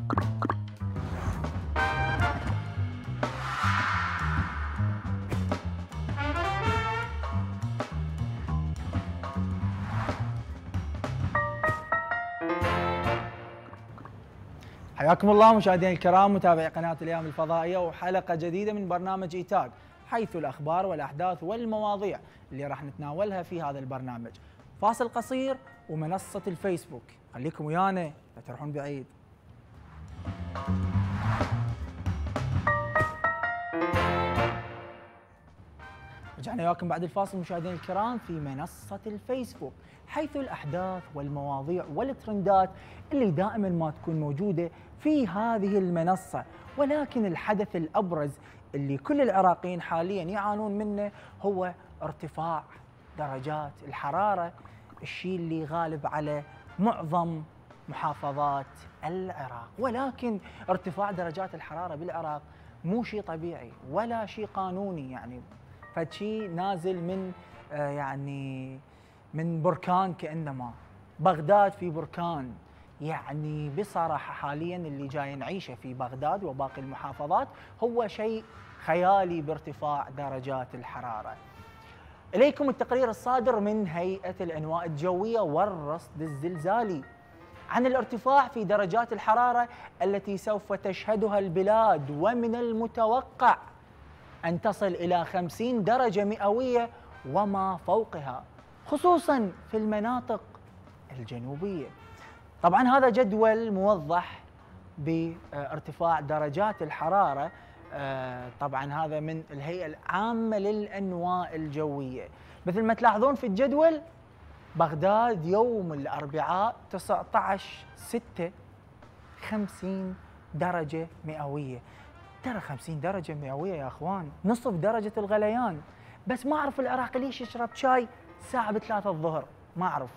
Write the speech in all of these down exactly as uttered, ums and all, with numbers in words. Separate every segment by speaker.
Speaker 1: حياكم الله مشاهدينا الكرام متابعي قناة الأيام الفضائية وحلقة جديدة من برنامج إيتاج، حيث الأخبار والأحداث والمواضيع اللي راح نتناولها في هذا البرنامج. فاصل قصير ومنصة الفيسبوك، خليكم ويانا لا تروحون بعيد. رجعنا وياكم بعد الفاصل مشاهدينا الكرام في منصة الفيسبوك، حيث الأحداث والمواضيع والترندات اللي دائما ما تكون موجودة في هذه المنصة. ولكن الحدث الأبرز اللي كل العراقيين حاليا يعانون منه هو ارتفاع درجات الحرارة، الشيء اللي غالب على معظم محافظات العراق. ولكن ارتفاع درجات الحرارة بالعراق مو شيء طبيعي ولا شيء قانوني، يعني فشي نازل من آه يعني من بركان، كأنما بغداد في بركان. يعني بصراحة حاليا اللي جاي نعيشه في بغداد وباقي المحافظات هو شيء خيالي بارتفاع درجات الحرارة. إليكم التقرير الصادر من هيئة الأنواء الجوية والرصد الزلزالي عن الارتفاع في درجات الحرارة التي سوف تشهدها البلاد، ومن المتوقع أن تصل إلى خمسين درجة مئوية وما فوقها، خصوصاً في المناطق الجنوبية. طبعاً هذا جدول موضح بارتفاع درجات الحرارة، طبعاً هذا من الهيئة العامة للأنواء الجوية. مثل ما تلاحظون في الجدول، بغداد يوم الأربعاء تسعة عشر ستة خمسين درجة مئوية. ترى خمسين درجة مئوية يا اخوان، نصف درجة الغليان. بس ما اعرف العراقي ليش يشرب شاي الساعة بثلاثة الظهر، ما اعرف.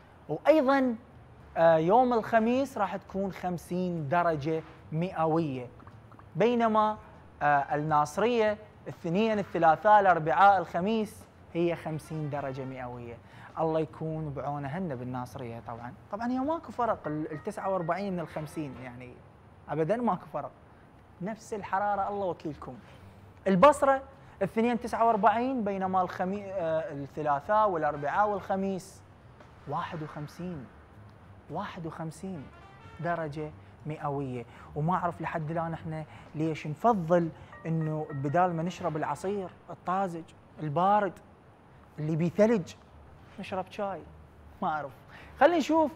Speaker 1: وايضا آه يوم الخميس راح تكون خمسين درجة مئوية، بينما آه الناصرية الاثنين الثلاثاء الاربعاء الخميس هي خمسين درجة مئوية. الله يكون بعونه هن بالناصرية. طبعا طبعا هي ماكو فرق، ال تسعة وأربعين من ال خمسين، يعني ابدا ماكو فرق، نفس الحرارة الله وكيلكم. البصرة الاثنين تسعة وأربعين، بينما الخمي... آه الثلاثاء والاربعاء والخميس واحد وخمسين واحد وخمسين درجة مئوية. وما اعرف لحد الان احنا ليش نفضل انه بدال ما نشرب العصير الطازج البارد اللي بيه ثلج نشرب شاي، ما اعرف. خلينا نشوف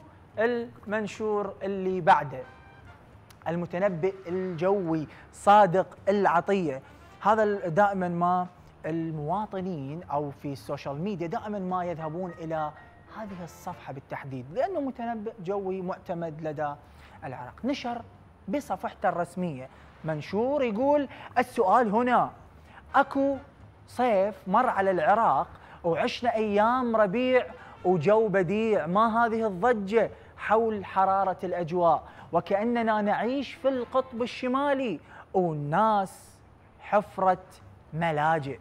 Speaker 1: المنشور اللي بعده. المتنبئ الجوي صادق العطية، هذا دائما ما المواطنين او في السوشيال ميديا دائما ما يذهبون الى هذه الصفحة بالتحديد، لانه متنبئ جوي معتمد لدى العراق. نشر بصفحته الرسمية منشور يقول: السؤال هنا، اكو صيف مر على العراق وعشنا ايام ربيع وجو بديع، ما هذه الضجة حول حرارة الاجواء؟ وكأننا نعيش في القطب الشمالي والناس حفرة ملاجئ.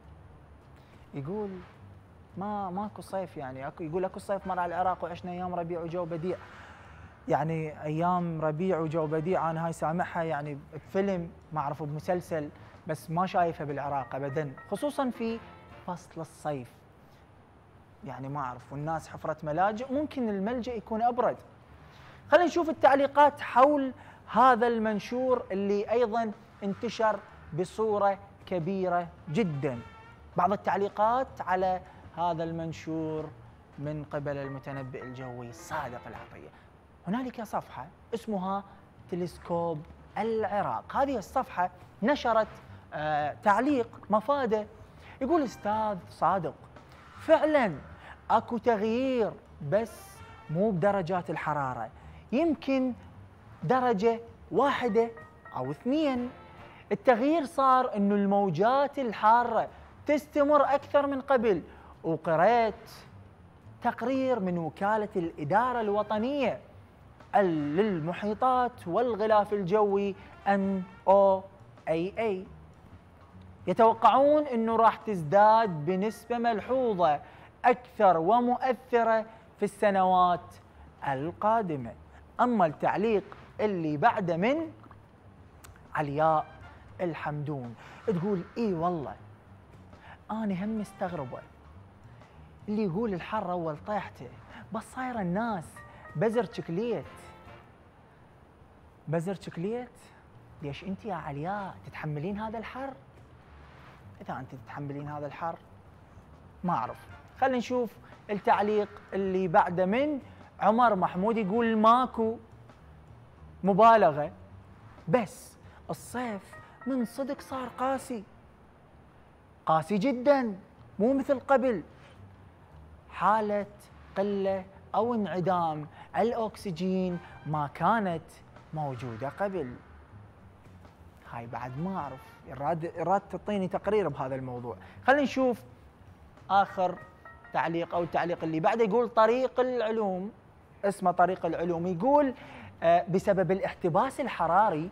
Speaker 1: يقول ما ماكو صيف، يعني اكو، يقول اكو صيف مر على العراق وعشنا ايام ربيع وجو بديع. يعني ايام ربيع وجو بديع انا هاي سامعها يعني بفيلم، ما اعرف بمسلسل، بس ما شايفها بالعراق ابدا، خصوصا في فصل الصيف. يعني ما اعرف، والناس حفرة ملاجئ، ممكن الملجأ يكون ابرد. خلينا نشوف التعليقات حول هذا المنشور اللي ايضا انتشر بصورة كبيرة جدا. بعض التعليقات على هذا المنشور من قبل المتنبئ الجوي صادق العطية. هنالك صفحة اسمها تلسكوب العراق، هذه الصفحة نشرت آه تعليق مفاده، يقول: استاذ صادق، فعلا اكو تغيير، بس مو بدرجات الحرارة، يمكن درجة واحدة أو اثنين. التغيير صار إنه الموجات الحارة تستمر أكثر من قبل. وقرأت تقرير من وكالة الإدارة الوطنية للمحيطات والغلاف الجوي إن أو إيه إيه، يتوقعون إنه راح تزداد بنسبة ملحوظة أكثر ومؤثرة في السنوات القادمة. أما التعليق اللي بعده من علياء الحمدون، تقول اي والله انا هم مستغربه، اللي يقول الحر اول طيحته، بس صايره الناس بزر شكليت بزر شكليت. ليش انت يا علياء تتحملين هذا الحر؟ اذا انت تتحملين هذا الحر ما اعرف. خلينا نشوف التعليق اللي بعده من عمر محمود، يقول ماكو مبالغه، بس الصيف من صدق صار قاسي قاسي جدا، مو مثل قبل. حالة قلة أو انعدام الأكسجين ما كانت موجودة قبل. هاي بعد ما أعرف، إراد إراد تعطيني تقرير بهذا الموضوع. خلينا نشوف آخر تعليق أو التعليق اللي بعده، يقول طريق العلوم، اسمه طريق العلوم، يقول آه بسبب الاحتباس الحراري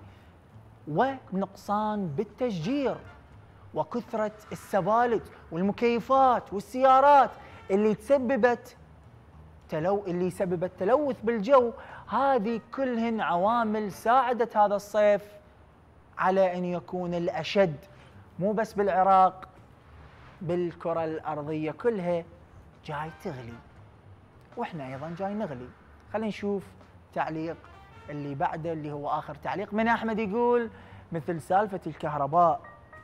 Speaker 1: ونقصان بالتشجير وكثرة السبالت والمكيفات والسيارات اللي تسببت تلو اللي سببت تلوث بالجو، هذه كلهن عوامل ساعدت هذا الصيف على أن يكون الأشد، مو بس بالعراق، بالكرة الأرضية كلها جاي تغلي، وإحنا أيضا جاي نغلي. خلينا نشوف تعليق اللي بعده اللي هو آخر تعليق من أحمد، يقول مثل سالفة الكهرباء،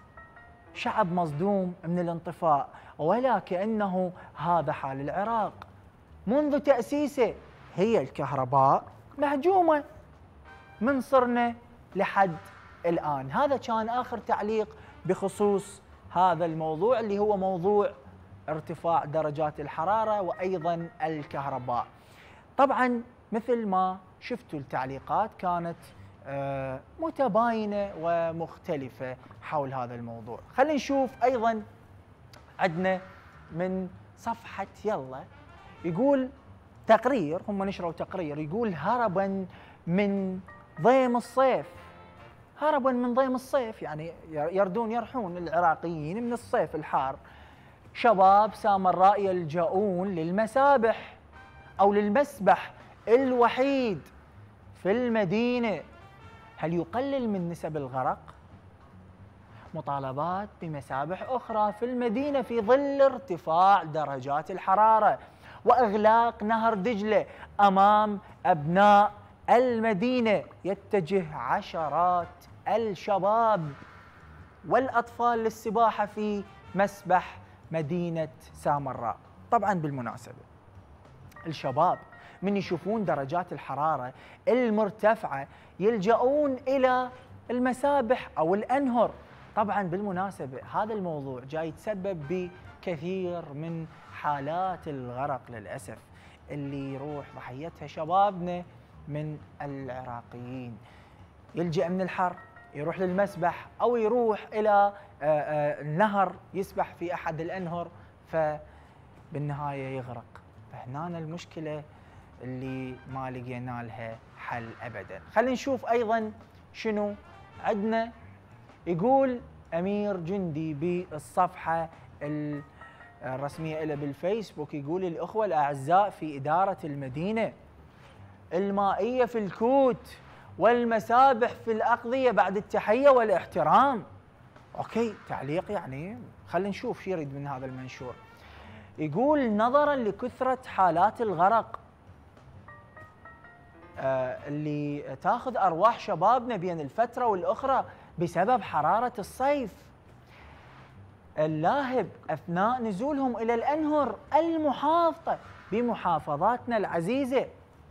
Speaker 1: شعب مصدوم من الانطفاء، ولا كأنه هذا حال العراق منذ تأسيسه، هي الكهرباء مهجومة من صرنا لحد الآن. هذا كان آخر تعليق بخصوص هذا الموضوع اللي هو موضوع ارتفاع درجات الحرارة وأيضا الكهرباء. طبعا مثل ما شفتوا التعليقات كانت متباينة ومختلفة حول هذا الموضوع. خلينا نشوف أيضا عندنا من صفحة يلا، يقول تقرير، هم نشروا تقرير يقول هربا من ضيم الصيف، هربا من ضيم الصيف، يعني يردون يرحون العراقيين من الصيف الحار، شباب سامراء يلجؤون للمسابح أو للمسبح الوحيد في المدينة. هل يقلل من نسب الغرق؟ مطالبات بمسابح أخرى في المدينة في ظل ارتفاع درجات الحرارة وإغلاق نهر دجلة أمام أبناء المدينة. يتجه عشرات الشباب والأطفال للسباحة في مسبح مدينة سامراء. طبعا بالمناسبة الشباب من يشوفون درجات الحرارة المرتفعة يلجؤون إلى المسابح أو الأنهر. طبعا بالمناسبة هذا الموضوع جاي يتسبب بكثير من حالات الغرق للأسف اللي يروح ضحيتها شبابنا من العراقيين، يلجأ من الحر يروح للمسبح أو يروح إلى النهر يسبح في أحد الأنهر فبالنهاية يغرق. فهنا المشكلة اللي ما لقينا لها حل أبدا. خلينا نشوف أيضا شنو عندنا. يقول أمير جندي بالصفحة الرسمية له بالفيسبوك، يقول الأخوة الأعزاء في إدارة المدينة، المائية في الكوت والمسابح في الأقضية بعد التحية والاحترام. أوكي تعليق يعني، خلينا نشوف شو يريد من هذا المنشور. يقول نظرا لكثرة حالات الغرق آه اللي تاخذ أرواح شبابنا بين الفترة والأخرى بسبب حرارة الصيف اللاهب أثناء نزولهم إلى الأنهر المحاطة بمحافظاتنا العزيزة،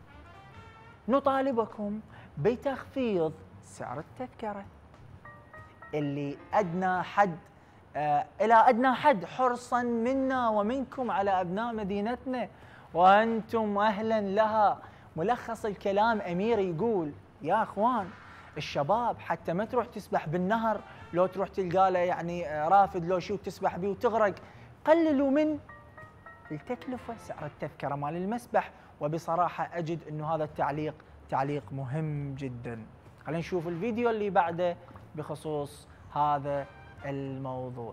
Speaker 1: نطالبكم بتخفيض سعر التذكرة اللي أدنى حد آه إلى أدنى حد حرصا منا ومنكم على أبناء مدينتنا وأنتم أهلا لها. ملخص الكلام أمير يقول يا أخوان الشباب حتى ما تروح تسبح بالنهر، لو تروح تلقى له يعني رافد لو شو تسبح بيه وتغرق، قللوا من التكلفة سعر التذكرة مال المسبح. وبصراحة أجد أنه هذا التعليق تعليق مهم جدا. خلينا نشوف الفيديو اللي بعده بخصوص هذا الموضوع.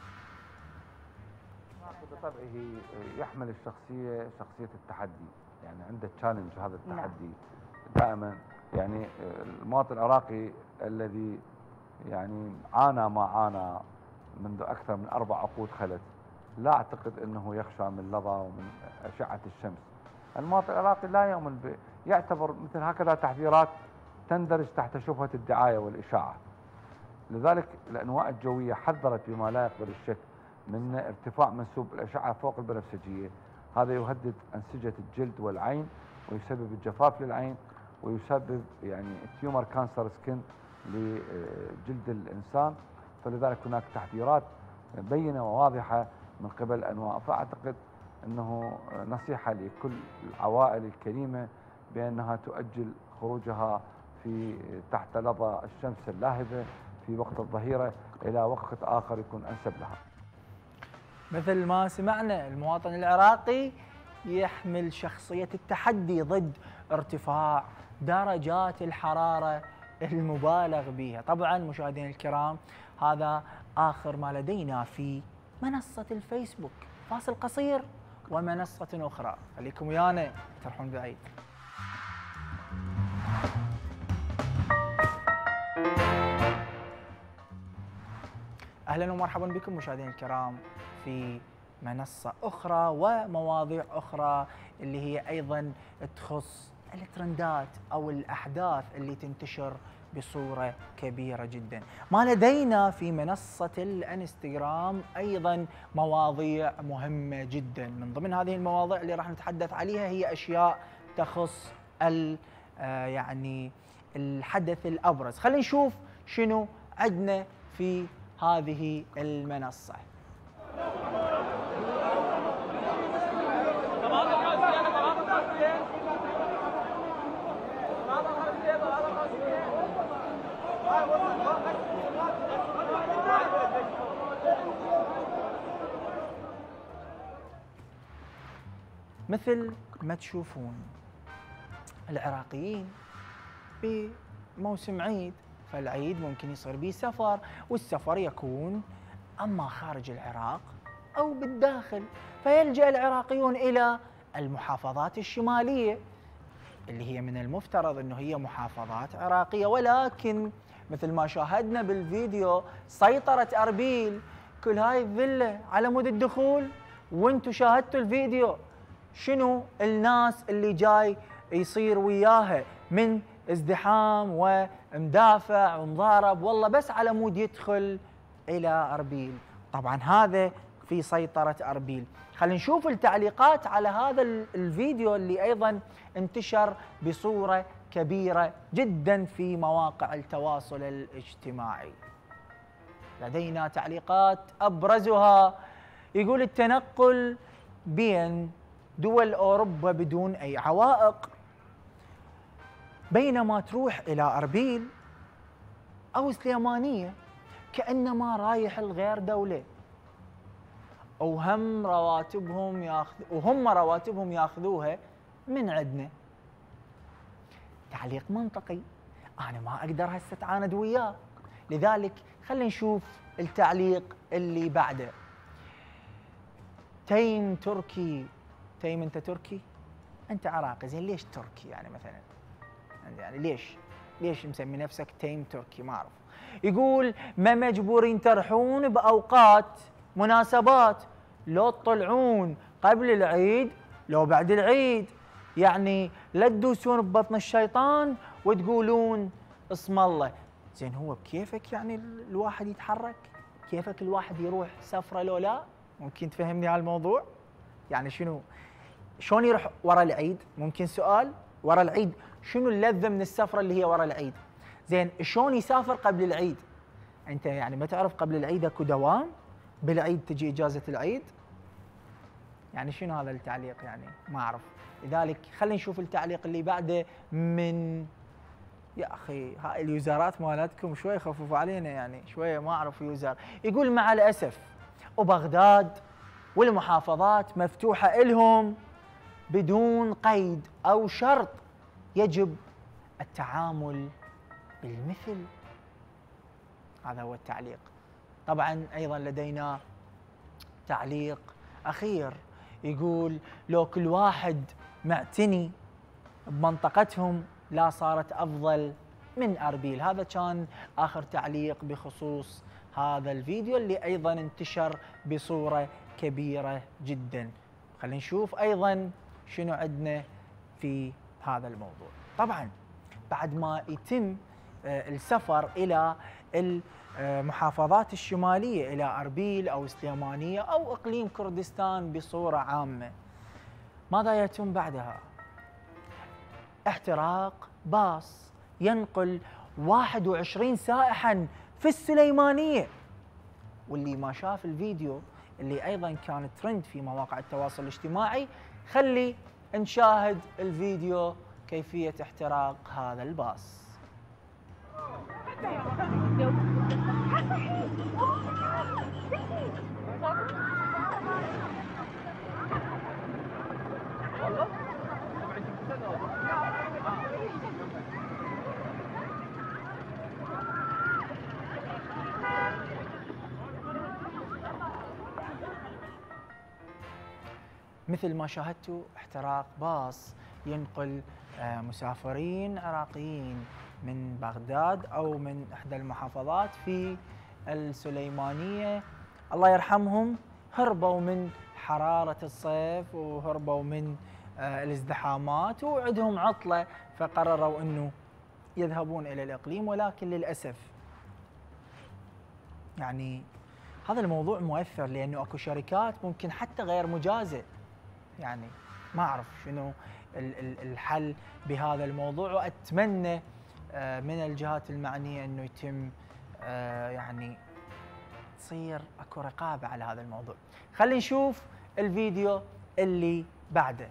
Speaker 2: بطبعه يحمل الشخصية شخصية التحدي، يعني عنده تشالنج، هذا التحدي دائما يعني المواطن العراقي الذي يعني عانى ما عانى منذ أكثر من أربع عقود خلت، لا أعتقد أنه يخشى من لظى ومن أشعة الشمس. المواطن العراقي لا يؤمن ب... يعتبر مثل هكذا تحذيرات تندرج تحت شبهة الدعاية والإشاعة. لذلك الأنواء الجوية حذرت بما لا يقبل الشك من ارتفاع منسوب الأشعة فوق البنفسجية. هذا يهدد أنسجة الجلد والعين ويسبب الجفاف للعين ويسبب يعني تيومر كانسر سكين لجلد الإنسان. فلذلك هناك تحذيرات بينة وواضحة من قبل الأنواع. فأعتقد أنه نصيحة لكل العوائل الكريمة بأنها تؤجل خروجها في تحت لظى الشمس اللاهبة في وقت الظهيرة إلى وقت آخر يكون أنسب لها.
Speaker 1: مثل ما سمعنا المواطن العراقي يحمل شخصية التحدي ضد ارتفاع درجات الحرارة المبالغ بها. طبعا مشاهدينا الكرام هذا آخر ما لدينا في منصة الفيسبوك. فاصل قصير ومنصة أخرى، خليكم ويانا تروحون بعيد. أهلا ومرحبا بكم مشاهدينا الكرام في منصة أخرى ومواضيع أخرى اللي هي أيضا تخص الترندات أو الأحداث اللي تنتشر بصورة كبيرة جدا. ما لدينا في منصة الانستغرام أيضا مواضيع مهمة جدا. من ضمن هذه المواضيع اللي راح نتحدث عليها هي أشياء تخص يعني الحدث الأبرز. خلينا نشوف شنو عندنا في هذه المنصة. مثل ما تشوفون العراقيين بموسم عيد، فالعيد ممكن يصير به سفر، والسفر يكون أما خارج العراق أو بالداخل، فيلجأ العراقيون إلى المحافظات الشمالية اللي هي من المفترض أنه هي محافظات عراقية، ولكن مثل ما شاهدنا بالفيديو سيطرة أربيل كل هاي الذلة على مود الدخول. وانتم شاهدتوا الفيديو شنو الناس اللي جاي يصير وياها من ازدحام ومدافع ومضارب والله بس على مود يدخل إلى أربيل. طبعا هذا في سيطرة أربيل. خلينا نشوف التعليقات على هذا الفيديو اللي أيضا انتشر بصورة كبيرة جدا في مواقع التواصل الاجتماعي. لدينا تعليقات أبرزها يقول التنقل بين دول أوروبا بدون أي عوائق، بينما تروح إلى أربيل أو سليمانية كأنما رايح الغير دولة، وهم رواتبهم ياخذ وهم رواتبهم ياخذوها من عندنا. تعليق منطقي أنا ما أقدر هسه أتعاند وياه، لذلك خلينا نشوف التعليق اللي بعده. تيم تركي. تيم أنت تركي؟ أنت عراقي، زين ليش تركي يعني مثلا؟ يعني ليش؟ ليش مسمي نفسك تيم تركي؟ ما أعرف. يقول ما مجبورين ترحون بأوقات مناسبات، لو تطلعون قبل العيد لو بعد العيد، يعني لا تدوسون ببطن الشيطان وتقولون اسم الله. زين هو بكيفك يعني الواحد يتحرك؟ كيفك الواحد يروح سفرة لو لا؟ ممكن تفهمني هالموضوع؟ يعني شنو شلون يروح ورا العيد؟ ممكن سؤال ورا العيد شنو اللذة من السفرة اللي هي ورا العيد؟ زين شلون يسافر قبل العيد؟ انت يعني ما تعرف قبل العيد اكو دوام؟ بالعيد تجي اجازة العيد؟ يعني شنو هذا التعليق يعني؟ ما اعرف. لذلك خلينا نشوف التعليق اللي بعده من يا اخي هاي اليوزرات مالتكم شوي خففوا علينا يعني شويه ما اعرف يوزر. يقول مع الاسف وبغداد والمحافظات مفتوحه الهم بدون قيد او شرط، يجب التعامل بالمثل. هذا هو التعليق. طبعا ايضا لدينا تعليق اخير يقول لو كل واحد معتني بمنطقتهم لا صارت أفضل من أربيل. هذا كان آخر تعليق بخصوص هذا الفيديو اللي أيضا انتشر بصورة كبيرة جدا. خلينا نشوف أيضا شنو عندنا في هذا الموضوع. طبعا بعد ما يتم السفر إلى المحافظات الشمالية إلى أربيل أو سليمانية أو إقليم كردستان بصورة عامة، ماذا يتم بعدها؟ احتراق باص ينقل واحد وعشرين سائحا في السليمانية. واللي ما شاف الفيديو اللي أيضا كان ترند في مواقع التواصل الاجتماعي، خلي نشاهد الفيديو كيفية احتراق هذا الباص. مثل ما شاهدتوا احتراق باص ينقل مسافرين عراقيين من بغداد أو من إحدى المحافظات في السليمانية، الله يرحمهم، هربوا من حرارة الصيف وهربوا من الازدحامات وعندهم عطلة، فقرروا أنه يذهبون إلى الإقليم. ولكن للأسف يعني هذا الموضوع مؤثر، لأنه أكو شركات ممكن حتى غير مجازة. يعني ما أعرف شنو الحل بهذا الموضوع، وأتمنى من الجهات المعنية أنه يتم يعني تصير أكو رقابة على هذا الموضوع. خلينا نشوف الفيديو اللي بعده.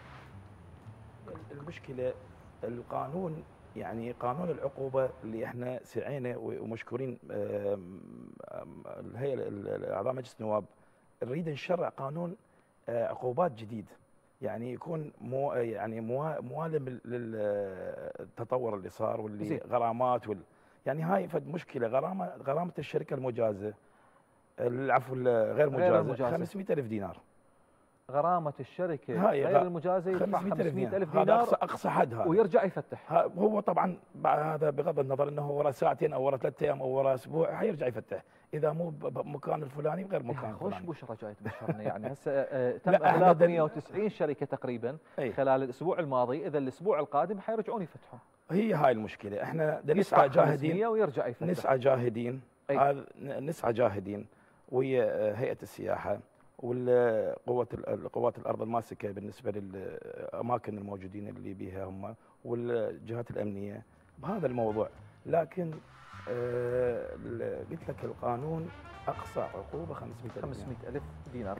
Speaker 3: المشكلة القانون، يعني قانون العقوبة اللي احنا سعينا ومشكورين الهيئة الأعضاء مجلس النواب، نريد نشرع قانون عقوبات جديد، يعني يكون مو يعني موالم للتطور اللي صار واللي غرامات وال يعني هاي فد مشكله. غرامه غرامه الشركه المجازه، العفو غير مجازه خمسمئة ألف دينار.
Speaker 4: غرامه الشركه غير المجازه يدفع خمسمئة ألف دينار،
Speaker 3: هذا اقصى حد هذا،
Speaker 4: ويرجع يفتح.
Speaker 3: هو طبعا هذا بغض النظر انه ورا ساعتين او ورا ثلاث ايام او ورا اسبوع حيرجع يفتح، اذا مو بمكان الفلاني غير مكان الفلاني.
Speaker 4: خوش بشرى جاي تبشرنا يعني هسه تم اغلاق مئة وتسعين شركه تقريبا
Speaker 3: أي.
Speaker 4: خلال الاسبوع الماضي، اذا الاسبوع القادم حيرجعون يفتحون.
Speaker 3: هي هاي المشكله، احنا نسعى جاهدين
Speaker 4: ويرجع يفتح.
Speaker 3: نسعى جاهدين هذا نسعى جاهدين ويا هيئه السياحه والقوات القوات الارض الماسكه بالنسبه للاماكن الموجودين اللي بها هم والجهات الامنيه بهذا الموضوع. لكن آه قلت لك القانون اقصى عقوبه خمسمئة
Speaker 4: ألف دينار.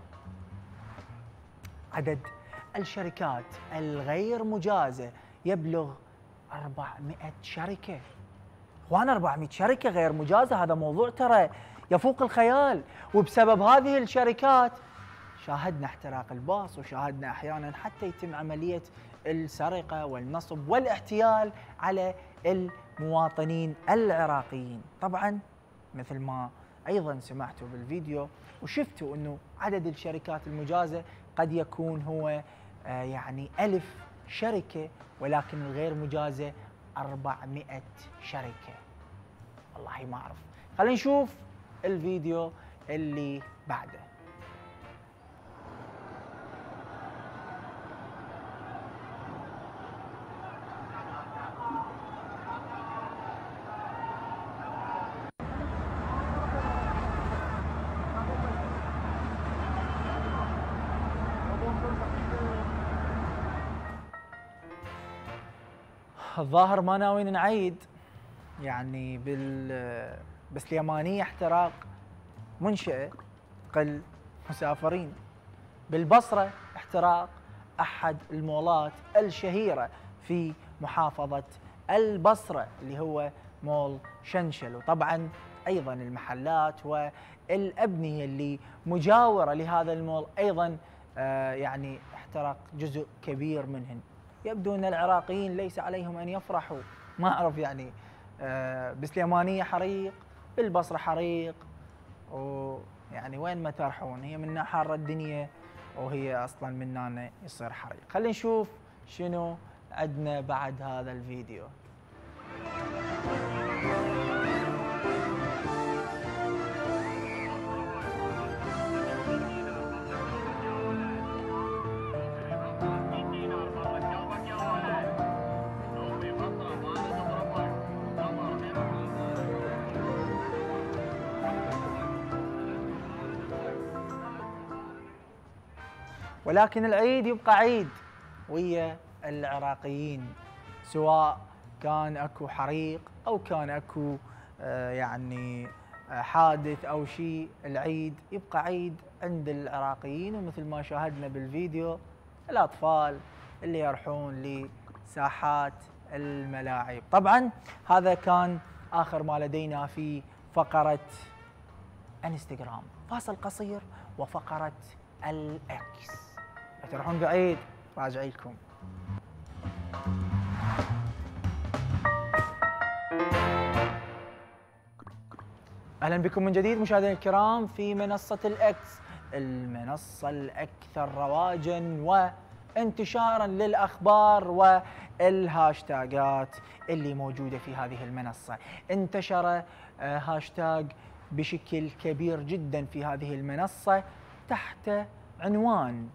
Speaker 1: عدد الشركات الغير مجازه يبلغ أربعمئة شركه. اخوان أربعمئة شركه غير مجازه، هذا موضوع ترى يفوق الخيال. وبسبب هذه الشركات شاهدنا احتراق الباص، وشاهدنا احيانا حتى يتم عمليه السرقه والنصب والاحتيال على المواطنين العراقيين. طبعا مثل ما ايضا سمعتوا بالفيديو وشفتوا انه عدد الشركات المجازه قد يكون هو آه يعني ألف شركه، ولكن الغير مجازه أربعمئة شركه. والله ما اعرف. خلينا نشوف الفيديو اللي بعده. الظاهر ما ناويين نعيد، يعني بال بالسليمانية احتراق منشأة قل مسافرين، بالبصرة احتراق أحد المولات الشهيرة في محافظة البصرة اللي هو مول شنشل، وطبعا أيضا المحلات والأبنية اللي مجاورة لهذا المول أيضا آه يعني احترق جزء كبير منهن. يبدو أن العراقيين ليس عليهم أن يفرحوا، ما أعرف يعني آه بسليمانية حريق، بالبصرة حريق، ويعني وين ما ترحون هي منا حارة الدنيا وهي أصلا مننا يصير حريق. خلينا نشوف شنو عندنا بعد هذا الفيديو. ولكن العيد يبقى عيد ويا العراقيين، سواء كان اكو حريق او كان اكو آه يعني آه حادث او شيء، العيد يبقى عيد عند العراقيين. ومثل ما شاهدنا بالفيديو الاطفال اللي يروحون لساحات الملاعب. طبعا هذا كان اخر ما لدينا في فقره انستغرام. فاصل قصير وفقره الاكس. تروحون بعيد راجع لكم. اهلا بكم من جديد مشاهدينا الكرام في منصه الاكس، المنصه الاكثر رواجا وانتشارا للاخبار والهاشتاجات اللي موجوده في هذه المنصه. انتشر هاشتاج بشكل كبير جدا في هذه المنصه تحت عنوان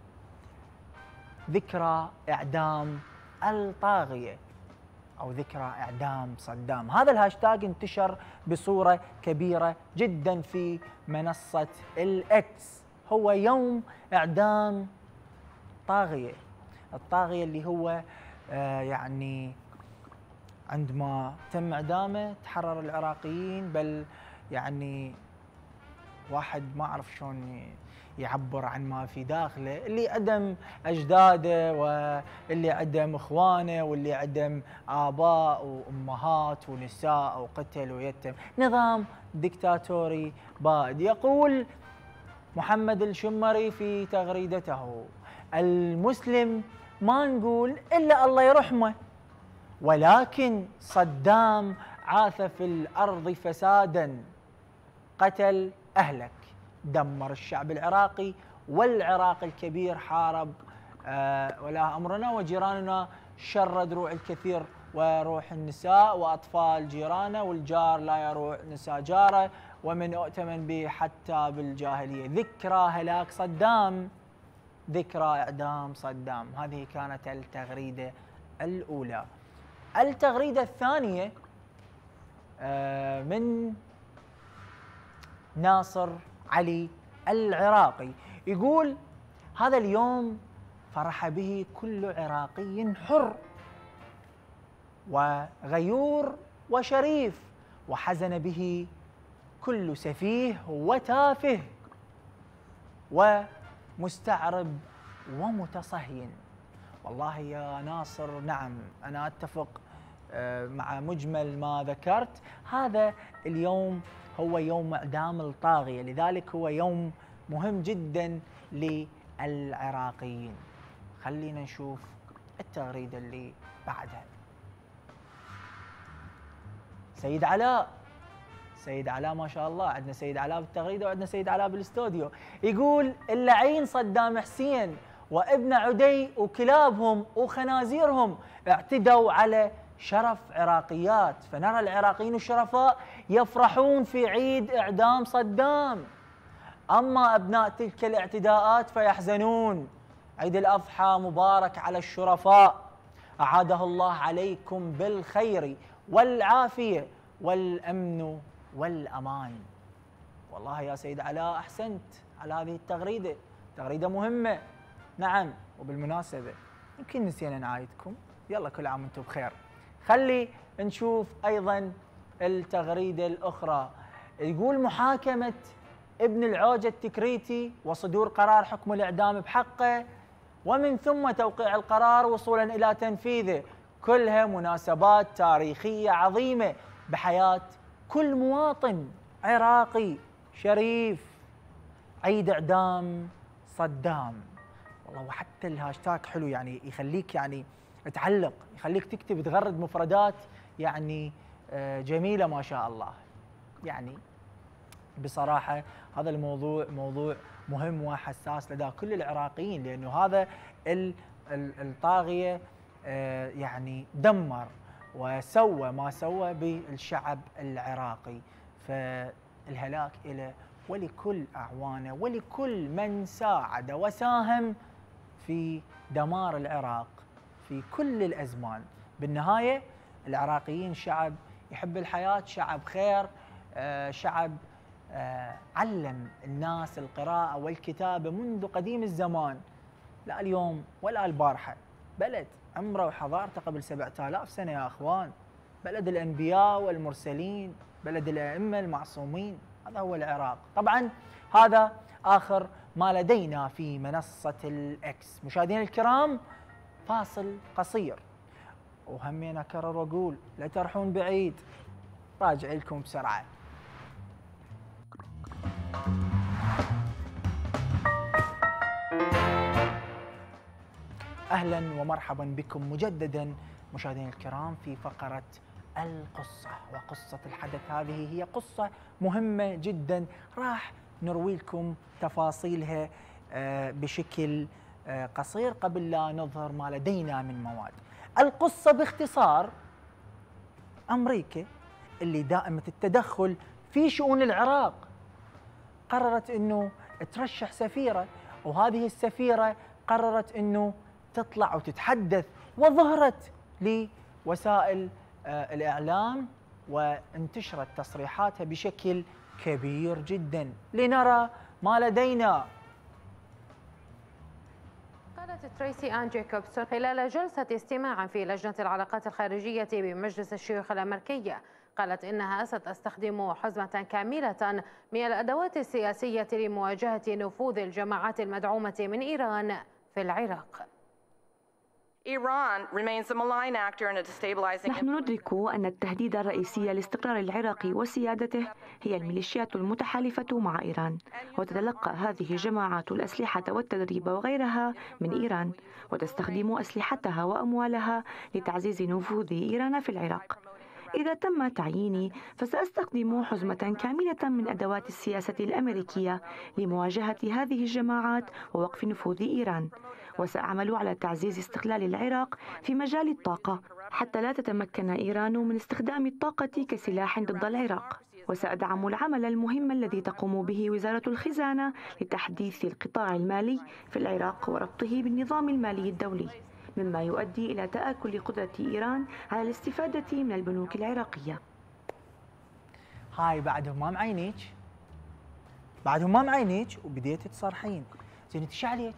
Speaker 1: ذكرى إعدام الطاغية أو ذكرى إعدام صدام. هذا الهاشتاج انتشر بصورة كبيرة جدا في منصة الإكس. هو يوم إعدام طاغية، الطاغية اللي هو آه يعني عندما تم إعدامه تحرر العراقيين، بل يعني واحد ما أعرف شلون يعبر عن ما في داخله، اللي عدم أجداده واللي عدم إخوانه واللي عدم آباء وأمهات ونساء وقتل ويتم. نظام ديكتاتوري بائد. يقول محمد الشمري في تغريدته: المسلم ما نقول إلا الله يرحمه، ولكن صدام عاث في الأرض فسادا، قتل أهلك، دمر الشعب العراقي، والعراق الكبير حارب آه ولا أمرنا، وجيراننا شرد روع الكثير وروح النساء وأطفال جيرانه، والجار لا يروع نساء جاره، ومن أؤتمن به حتى بالجاهلية. ذكرى هلاك صدام، ذكرى إعدام صدام. هذه كانت التغريدة الأولى. التغريدة الثانية آه من ناصر علي العراقي، يقول: هذا اليوم فرح به كل عراقي حر وغيور وشريف، وحزن به كل سفيه وتافه ومستعرب ومتصهين. والله يا ناصر نعم، أنا أتفق مع مجمل ما ذكرت. هذا اليوم هو يوم إعدام الطاغية، لذلك هو يوم مهم جدا للعراقيين. خلينا نشوف التغريدة اللي بعدها. سيد علاء، سيد علاء ما شاء الله، عندنا سيد علاء بالتغريدة وعندنا سيد علاء بالاستوديو، يقول: اللعين صدام حسين وابن عدي وكلابهم وخنازيرهم اعتدوا على شرف عراقيات، فنرى العراقيين الشرفاء يفرحون في عيد إعدام صدام، أما أبناء تلك الاعتداءات فيحزنون. عيد الأضحى مبارك على الشرفاء، أعاده الله عليكم بالخير والعافية والأمن والأمان. والله يا سيد علاء أحسنت على هذه التغريدة، تغريدة مهمة. نعم، وبالمناسبة يمكن نسينا نعايدكم، يلا كل عام وانتم بخير. خلي نشوف أيضا التغريدة الأخرى. يقول: محاكمة ابن العوجة التكريتي وصدور قرار حكم الإعدام بحقه، ومن ثم توقيع القرار وصولا إلى تنفيذه، كلها مناسبات تاريخية عظيمة بحياة كل مواطن عراقي شريف. عيد إعدام صدام. والله وحتى الهاشتاج حلو، يعني يخليك يعني تعلق، يخليك تكتب تغرد مفردات يعني جميلة ما شاء الله. يعني بصراحة هذا الموضوع موضوع مهم وحساس لدى كل العراقيين، لأنه هذا الطاغية يعني دمر وسوى ما سوى بالشعب العراقي. فالهلاك له ولكل أعوانه ولكل من ساعد وساهم في دمار العراق في كل الأزمان. بالنهاية العراقيين شعب يحب الحياة، شعب خير، شعب علم الناس القراءة والكتابة منذ قديم الزمان، لا اليوم ولا البارحة. بلد عمره وحضارته قبل سبعة آلاف سنة يا أخوان، بلد الأنبياء والمرسلين، بلد الأئمة المعصومين، هذا هو العراق. طبعا هذا آخر ما لدينا في منصة الإكس. مشاهدينا الكرام، فاصل قصير، وهمين أكرر وأقول لا ترحون بعيد، راجع لكم بسرعة. أهلا ومرحبا بكم مجددا مشاهدينا الكرام في فقرة القصة. وقصة الحدث هذه هي قصة مهمة جدا، راح نروي لكم تفاصيلها بشكل قصير قبل لا نظهر ما لدينا من مواد. القصة باختصار، أمريكا اللي دائمة التدخل في شؤون العراق قررت أنه ترشح سفيرة، وهذه السفيرة قررت أنه تطلع وتتحدث، وظهرت لوسائل الإعلام وانتشرت تصريحاتها بشكل كبير جدا. لنرى ما لدينا.
Speaker 5: قالت تريسي آن جاكوبسون خلال جلسة استماع في لجنة العلاقات الخارجية بمجلس الشيوخ الأمريكي، قالت إنها ستستخدم حزمة كاملة من الأدوات السياسية لمواجهة نفوذ الجماعات المدعومة من إيران في العراق.
Speaker 6: نحن ندرك أن التهديد الرئيسي لاستقرار العراق وسيادته هي الميليشيات المتحالفة مع إيران، وتتلقى هذه الجماعات الأسلحة والتدريب وغيرها من إيران، وتستخدم أسلحتها وأموالها لتعزيز نفوذ إيران في العراق. إذا تم تعييني فسأستخدم حزمة كاملة من أدوات السياسة الأمريكية لمواجهة هذه الجماعات ووقف نفوذ إيران، وسأعمل على تعزيز استقلال العراق في مجال الطاقة حتى لا تتمكن إيران من استخدام الطاقة كسلاح ضد العراق، وسأدعم العمل المهم الذي تقوم به وزارة الخزانة لتحديث القطاع المالي في العراق وربطه بالنظام المالي الدولي، مما يؤدي إلى تآكل قدرة إيران على الاستفادة من البنوك العراقية.
Speaker 1: هاي بعدهم ما معينيك، بعدهم ما معينيك وبديتي تصرحين. زين انت عليك؟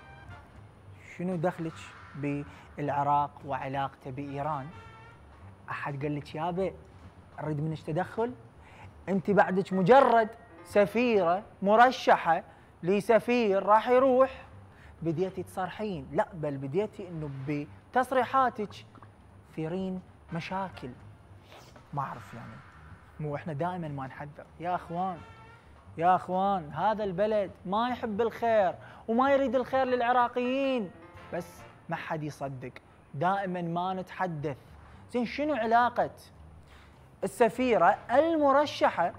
Speaker 1: شنو دخلك بالعراق وعلاقته بإيران؟ أحد قال لك يابا أريد منك تدخل؟ أنت بعدك مجرد سفيرة مرشحة لسفير راح يروح، بديتي تصرحين. لا بل بديتي انه بتصريحاتك تثيرين مشاكل. ما اعرف يعني، مو احنا دائما ما نحذر يا اخوان، يا اخوان هذا البلد ما يحب الخير وما يريد الخير للعراقيين، بس ما حد يصدق، دائما ما نتحدث. زين شنو علاقة السفيرة المرشحة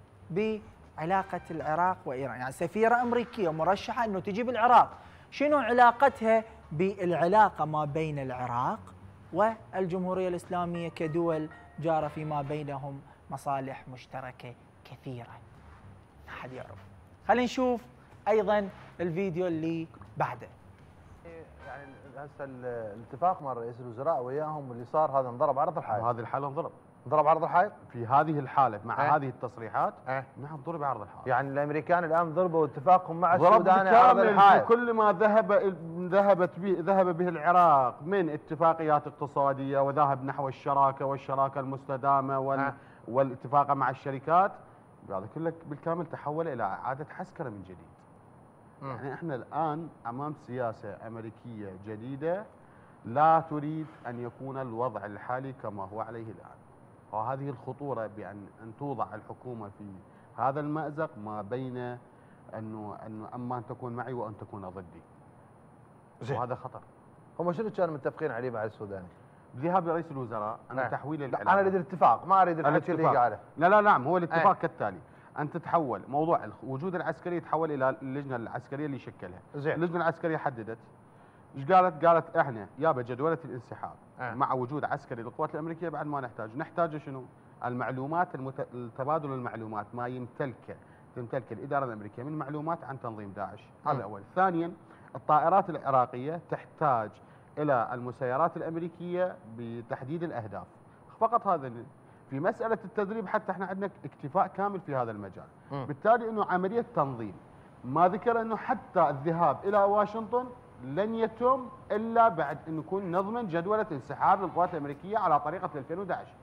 Speaker 1: بعلاقة العراق وإيران؟ يعني سفيرة أمريكية مرشحة انه تجي بالعراق، شنو علاقتها بالعلاقة ما بين العراق والجمهورية الإسلامية كدول جارة فيما بينهم مصالح مشتركة كثيرة؟ ما حد يعرف. خلينا نشوف أيضا الفيديو اللي بعده.
Speaker 7: يعني هسه الاتفاق مع رئيس الوزراء وياهم واللي صار هذا انضرب عرض الحائط.
Speaker 8: هذه الحالة انضرب
Speaker 7: انضرب عرض الحائط
Speaker 8: في هذه الحالة مع
Speaker 7: اه؟
Speaker 8: هذه التصريحات اه؟ نعم ضرب عرض الحائط.
Speaker 7: يعني الامريكان الان ضربوا اتفاقهم مع
Speaker 8: ضرب
Speaker 7: السودان عرض الحائط.
Speaker 8: كل ما ذهب ذهبت به ذهب به العراق من اتفاقيات اقتصادية وذهب نحو الشراكة والشراكة المستدامة وال اه؟ والاتفاق مع الشركات، هذا كله بالكامل تحول الى اعادة حسكرة من جديد. م. يعني احنا الان امام سياسة امريكية جديدة لا تريد ان يكون الوضع الحالي كما هو عليه الان. وهذه الخطورة بأن أن توضع الحكومة في هذا المأزق ما بين أنه أنه أما أن تكون معي وأن تكون ضدي. وهذا خطر.
Speaker 7: هم شنو كانوا متفقين عليه مع السوداني؟
Speaker 8: بذهاب رئيس الوزراء أن
Speaker 7: نعم.
Speaker 8: تحويل
Speaker 7: العلاقة. أنا أريد الاتفاق، ما أريد الحكي اللي قاله.
Speaker 8: لا لا نعم، هو الاتفاق اه. كالتالي: أن تتحول موضوع الوجود العسكري يتحول إلى اللجنة العسكرية اللي شكلها. زين. اللجنة العسكرية حددت ايش قالت؟ قالت احنا يابا جدولة الانسحاب
Speaker 9: آه.
Speaker 8: مع وجود عسكري للقوات الامريكيه بعد ما نحتاج، نحتاج شنو؟ المعلومات المت... تبادل المعلومات، ما يمتلكه تمتلك الاداره الامريكيه من معلومات عن تنظيم داعش، هذا اول. ثانيا الطائرات العراقيه تحتاج الى المسيرات الامريكيه بتحديد الاهداف، فقط هذا. في مساله التدريب حتى احنا عندنا اكتفاء كامل في هذا المجال،
Speaker 9: م.
Speaker 8: بالتالي انه عمليه تنظيم. ما ذكر انه حتى الذهاب الى واشنطن لن يتم الا بعد ان نكون نضمن جدوله انسحاب للقوات الامريكيه على طريقه ألفين وأحد عشر.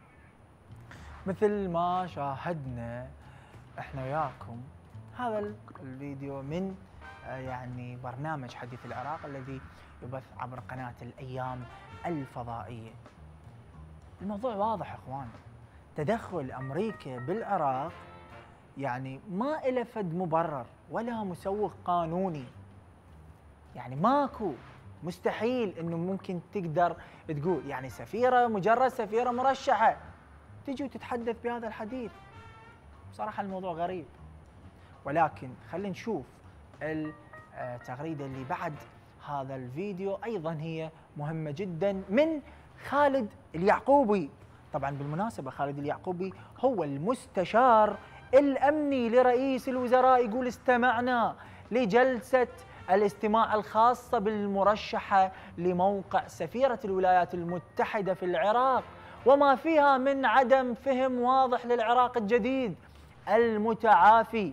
Speaker 1: مثل ما شاهدنا احنا وياكم هذا الفيديو من يعني برنامج حديث العراق الذي يبث عبر قناه الايام الفضائيه. الموضوع واضح اخوان، تدخل امريكا بالعراق يعني ما له فد مبرر ولا مسوغ قانوني، يعني ماكو، مستحيل انه ممكن تقدر تقول يعني سفيره مجرد سفيره مرشحه تجي وتتحدث بهذا الحديث. بصراحه الموضوع غريب، ولكن خلينا نشوف التغريده اللي بعد هذا الفيديو، ايضا هي مهمه جدا، من خالد اليعقوبي. طبعا بالمناسبه خالد اليعقوبي هو المستشار الامني لرئيس الوزراء، يقول استمعنا لجلسه الاستماع الخاصه بالمرشحه لموقع سفيره الولايات المتحده في العراق وما فيها من عدم فهم واضح للعراق الجديد المتعافي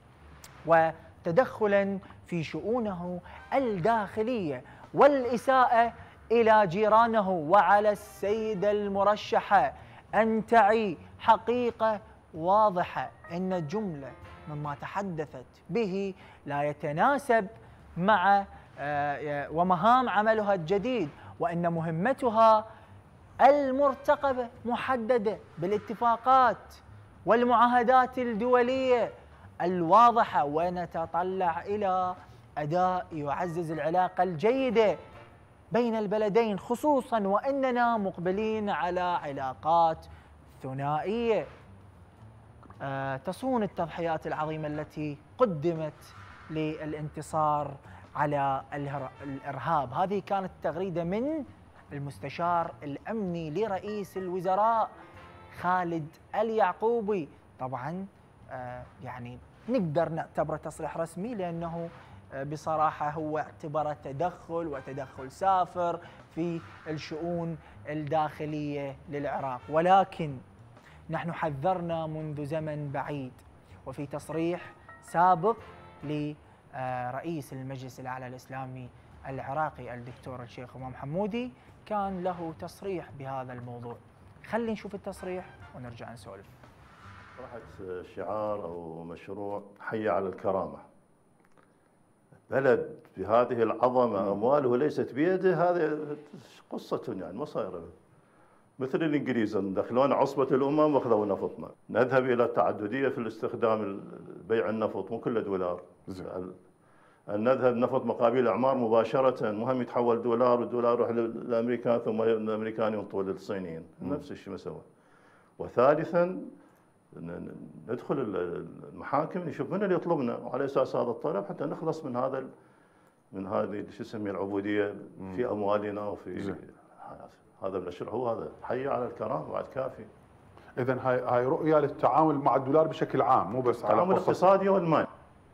Speaker 1: وتدخلا في شؤونه الداخليه والاساءه الى جيرانه، وعلى السيده المرشحه ان تعي حقيقه واضحه ان جمله مما تحدثت به لا يتناسب مع ومهام عملها الجديد، وان مهمتها المرتقبه محدده بالاتفاقات والمعاهدات الدوليه الواضحه، ونتطلع الى اداء يعزز العلاقه الجيده بين البلدين، خصوصا واننا مقبلين على علاقات ثنائيه أه تصون التضحيات العظيمه التي قدمت للانتصار على الارهاب. هذه كانت تغريده من المستشار الامني لرئيس الوزراء خالد اليعقوبي. طبعا أه يعني نقدر نعتبره تصريح رسمي لانه بصراحة هو اعتبره تدخل وتدخل سافر في الشؤون الداخلية للعراق، ولكن نحن حذرنا منذ زمن بعيد، وفي تصريح سابق لرئيس المجلس الأعلى الإسلامي العراقي الدكتور الشيخ همام حمودي كان له تصريح بهذا الموضوع. خلينا نشوف التصريح ونرجع نسولف.
Speaker 10: طرحت شعار أو مشروع حي على الكرامة. بلد بهذه العظمة أمواله ليست بيده، هذه قصة يعني مصيرة. مثل الإنجليز دخلونا عصبة الأمم وأخذوا نفطنا. نذهب إلى التعددية في الاستخدام بيع النفط، مو كله دولار. أن نذهب نفط مقابل أعمار مباشرة، مهم يتحول دولار والدولار يروح للأمريكان ثم الأمريكان ينطوا للصينيين، نفس الشيء مسوى. وثالثا ندخل المحاكم نشوف من اللي يطلبنا، وعلى اساس هذا الطلب حتى نخلص من هذا من هذه شو اسميه العبوديه في اموالنا وفي هذا المشروع. هو هذا حي على الكرامه بعد كافي.
Speaker 9: اذا هاي هاي رؤيه للتعامل مع الدولار بشكل عام، مو بس على
Speaker 10: التعامل الاقتصادي والمالي.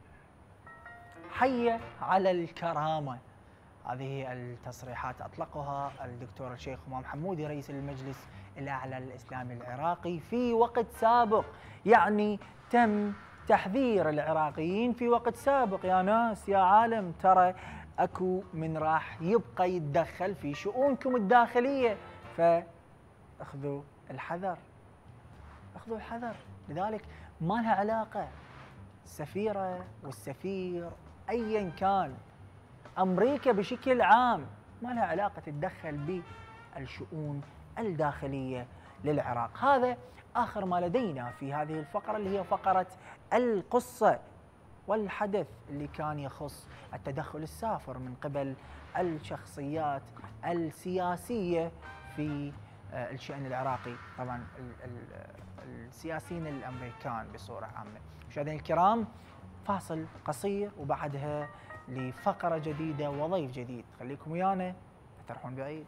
Speaker 1: حي على الكرامه، هذه التصريحات اطلقها الدكتور الشيخ همام حمودي رئيس المجلس الأعلى الإسلامي العراقي في وقت سابق. يعني تم تحذير العراقيين في وقت سابق، يا ناس يا عالم ترى أكو من راح يبقى يتدخل في شؤونكم الداخلية، فاخذوا الحذر، اخذوا الحذر. لذلك ما لها علاقة السفيرة والسفير أيا كان، أمريكا بشكل عام ما لها علاقة تتدخل بالشؤون الداخلية للعراق. هذا آخر ما لدينا في هذه الفقرة اللي هي فقرة القصة والحدث اللي كان يخص التدخل السافر من قبل الشخصيات السياسية في الشأن العراقي، طبعا السياسيين الأمريكان بصورة عامة. مشاهدينا الكرام، فاصل قصير وبعدها لفقرة جديدة وضيف جديد. خليكم ويانا لا تروحون بعيد.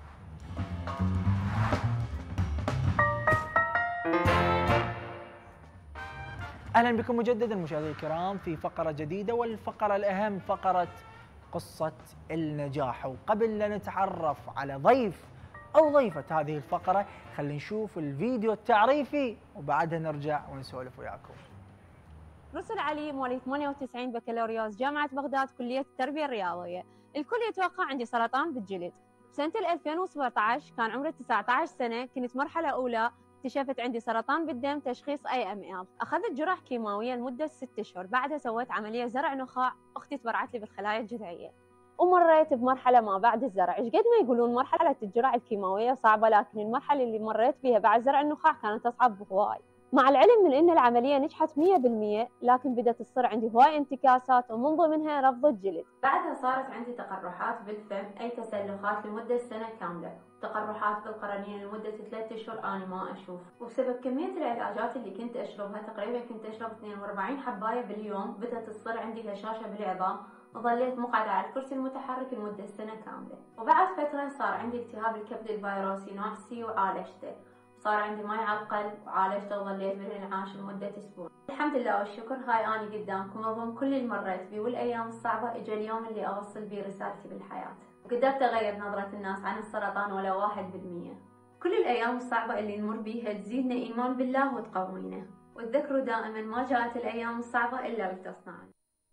Speaker 1: اهلا بكم مجددا مشاهدينا الكرام في فقره جديده، والفقره الاهم فقره قصه النجاح. وقبل لا نتعرف على ضيف او ضيفه هذه الفقره خلينا نشوف الفيديو التعريفي وبعدها نرجع ونسولف وياكم.
Speaker 11: رسل علي مواليد ثمانية وتسعين بكالوريوس جامعه بغداد كليه التربيه الرياضيه. الكل يتوقع عندي سرطان بالجلد. بسنه ألفين وسبعة عشر كان عمري تسعة عشر سنه، كنت مرحله اولى، اكتشفت عندي سرطان بالدم تشخيص اي ام ال. اخذت جرعه كيماويه لمده ست اشهر، بعدها سويت عمليه زرع نخاع، اختي تبرعت لي بالخلايا الجذعيه. ومريت بمرحله ما بعد الزرع، ايش قد ما يقولون مرحله الجرعه الكيماويه صعبه، لكن المرحله اللي مريت بها بعد زرع النخاع كانت اصعب بهواي. مع العلم من ان العمليه نجحت مية بالمية، لكن بدات تصير عندي هواي انتكاسات ومن ضمنها رفض الجلد. بعدها صارت عندي تقرحات بالفم، اي تسلخات لمده سنه كامله، تقرحات بالقرنيه لمده ثلاثة اشهر انا ما اشوف. وبسبب كميه العلاجات اللي كنت اشربها، تقريبا كنت اشرب اثنين وأربعين حبايه باليوم، بدات تصير عندي هشاشه بالعظام، وظليت مقعده على الكرسي المتحرك لمده سنه كامله. وبعد فتره صار عندي التهاب الكبد الفيروسي نوع سي وعالجته. صار عندي ماي على القلب وعالجته وظليت بالانعاش لمدة أسبوع. الحمد لله والشكر هاي أنا قدامكم رغم كل اللي مريت بيه والأيام الصعبة، إجا اليوم اللي أوصل بيه رسالتي بالحياة، وقدرت أغير نظرة الناس عن السرطان ولا واحد بالمية. كل الأيام الصعبة اللي نمر بيها تزيدنا إيمان بالله وتقوينا، وتذكروا دائما ما جاءت الأيام الصعبة إلا لتصنعنا.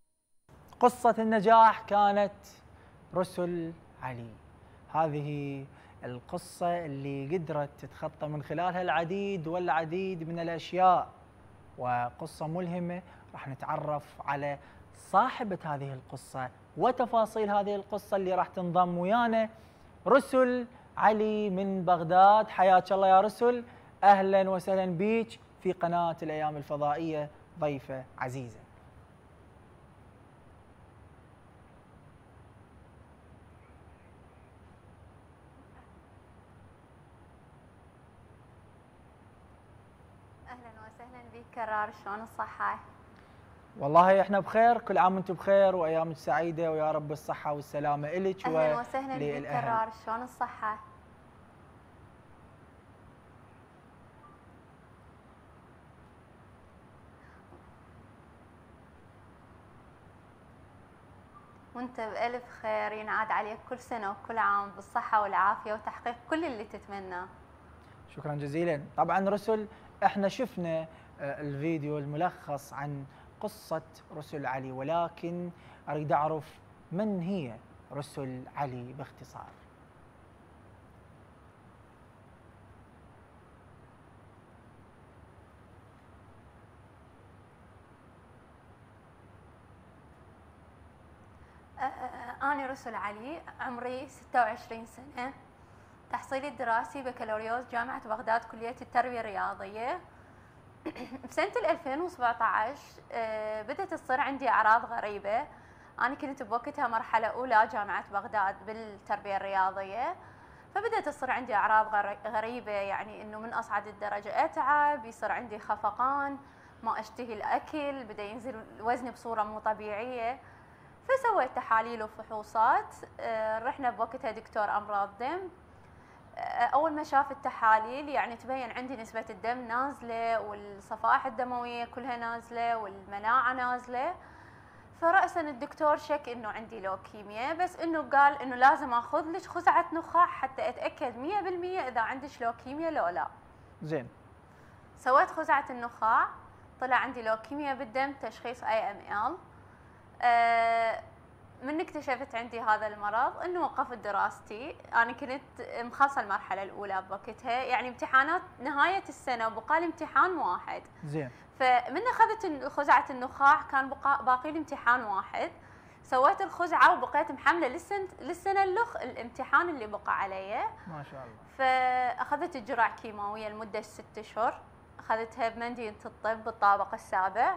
Speaker 1: قصة النجاح كانت رسل علي. هذه القصة اللي قدرت تتخطى من خلالها العديد والعديد من الأشياء، وقصة ملهمة. راح نتعرف على صاحبة هذه القصة وتفاصيل هذه القصة اللي راح تنضم ويانا رسل علي من بغداد. حياك الله يا رسل، أهلا وسهلا بيك في قناة الأيام الفضائية، ضيفة عزيزة.
Speaker 12: كرار، شلون الصحة؟
Speaker 1: والله احنا بخير، كل عام وانتم بخير وايامك سعيده ويا رب الصحه والسلامه الك.
Speaker 12: اهلا وسهلا بك كرار، شلون الصحة؟ وانت بألف خير، ينعاد عليك كل سنة وكل عام بالصحة والعافية وتحقيق كل اللي تتمناه.
Speaker 1: شكرا جزيلا. طبعا رسل احنا شفنا الفيديو الملخص عن قصة رسل علي، ولكن أريد أعرف من هي رسل علي باختصار.
Speaker 12: أنا رسل علي، عمري ستة وعشرين سنة، تحصيلي الدراسي بكالوريوس جامعة بغداد كلية التربية الرياضية. بسنة ألفين وسبعة عشر بدأت تصير عندي أعراض غريبة. أنا كنت بوقتها مرحلة أولى جامعة بغداد بالتربية الرياضية، فبدأت تصير عندي أعراض غريبة، يعني إنه من أصعد الدرجة أتعب، يصير عندي خفقان، ما أشتهي الأكل، بدأ ينزل وزني بصورة مو طبيعية. فسويت تحاليل وفحوصات، رحنا بوقتها دكتور أمراض دم. أول ما شاف التحاليل يعني تبين عندي نسبة الدم نازلة والصفائح الدموية كلها نازلة والمناعة نازلة. فرأسا الدكتور شك إنه عندي لوكيميا، بس إنه قال إنه لازم آخذ لك خزعة نخاع حتى أتأكد مية بالمية إذا عندك لوكيميا لو لا.
Speaker 1: زين.
Speaker 12: سويت خزعة النخاع، طلع عندي لوكيميا بالدم تشخيص اي ام ال. أه من اكتشفت عندي هذا المرض انه وقفت دراستي. انا كنت مخلصه المرحله الاولى بوقتها، يعني امتحانات نهايه السنه وبقى لي امتحان واحد.
Speaker 1: زين.
Speaker 12: فمن اخذت خزعه النخاع كان بقى باقي لي امتحان واحد. سويت الخزعه وبقيت محمله للسنه للسنه الاخ الامتحان اللي بقى علي.
Speaker 1: ما شاء الله.
Speaker 12: فاخذت الجرعه كيماويه لمده ست اشهر، اخذتها بمدينه الطب بالطابق السابع.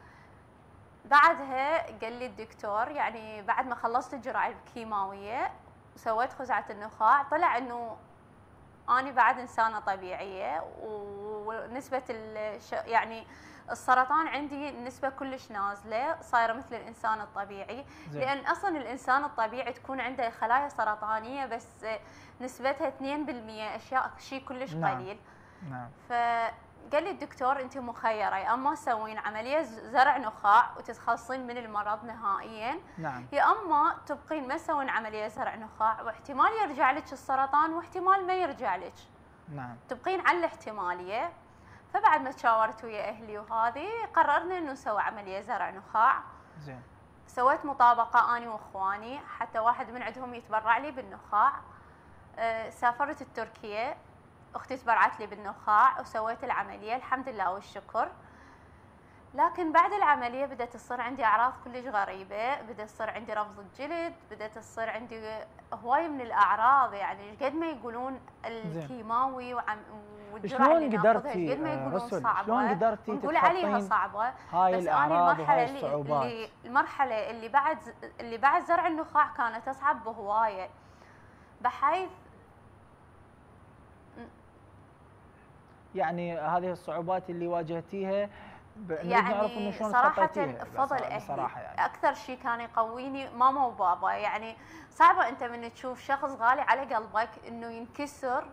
Speaker 12: بعدها قال لي الدكتور، يعني بعد ما خلصت الجرعه الكيماويه وسويت خزعه النخاع، طلع انه أنا بعد إنسانة طبيعية، ونسبة الش... يعني السرطان عندي نسبة كلش نازلة، صايرة مثل الإنسان الطبيعي. زي. لأن أصلا الإنسان الطبيعي تكون عنده خلايا سرطانية بس نسبتها اثنين بالمئة، أشياء شيء كلش
Speaker 1: نعم.
Speaker 12: قليل.
Speaker 1: نعم.
Speaker 12: فقال لي الدكتور أنت مخيرة، يا أما تسوين عملية زرع نخاع وتتخلصين من المرض نهائيا،
Speaker 1: نعم.
Speaker 12: يا أما تبقين ما تسوين عملية زرع نخاع، واحتمال يرجع لك السرطان واحتمال ما يرجع لك.
Speaker 1: نعم.
Speaker 12: تبقين على الاحتمالية. فبعد ما تشاورت ويا أهلي وهذه قررنا إنه نسوي عملية زرع نخاع.
Speaker 1: زين.
Speaker 12: سويت مطابقة أنا وإخواني حتى واحد من عندهم يتبرع لي بالنخاع. أه سافرت تركيا، أختي تبرعت لي بالنخاع وسويت العملية الحمد لله والشكر. لكن بعد العملية بدأت تصير عندي أعراض كلش غريبة، بدأت تصير عندي رفض الجلد، بدأت تصير عندي هواية من الأعراض، يعني قد ما يقولون الكيماوي وعم والجرعة اللي ناخذها قد ما يقولون صعبة،
Speaker 1: شلون قدرتي
Speaker 12: نقول عليها صعبة،
Speaker 1: هاي
Speaker 12: بس
Speaker 1: الأعراض
Speaker 12: أنا المرحلة
Speaker 1: وهاي
Speaker 12: اللي,
Speaker 1: الصعوبات.
Speaker 12: اللي المرحلة اللي بعد اللي بعد زرع النخاع كانت أصعب بهواية، بحيث
Speaker 1: يعني هذه الصعوبات اللي واجهتيها
Speaker 12: يعني صراحة بفضل أهلي يعني. أكثر شيء كان يقويني ماما وبابا. يعني صعبة أنت من تشوف شخص غالي على قلبك إنه ينكسر